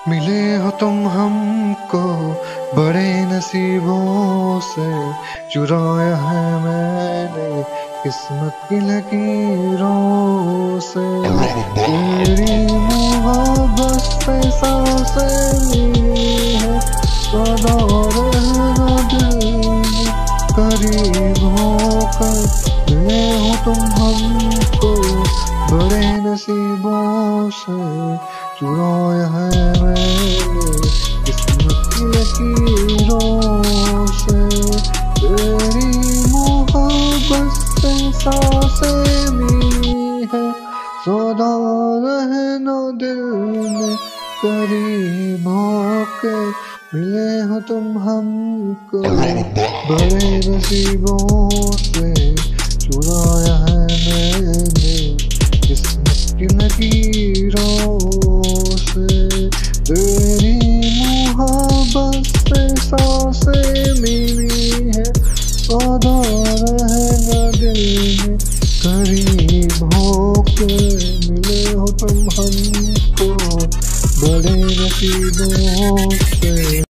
मिले हो तुम हमको बड़े नसीबों से, चुराया है मैंने किस्मत की लकीरों से। तेरी मोहब्बत से सांसें ली है, सदा रहना दिल में करीब होकर। मिले हो तुम हमको बड़े नसीबों से, चुराया है मैंने किस्मत की लकीरों से। तेरी मोहब्बत से सांसें मिली है, सदा रहना दिल में करीब होके। मिले हो तुम हमको बड़े नसीबों से, चुराया है मैंने किस्मत की लकीरों से। तेरी मोहब्बत से सांसें मिली है, सदा रहना दिल में करीब होके। मिले हो तुम हमको बड़े नसीबों से।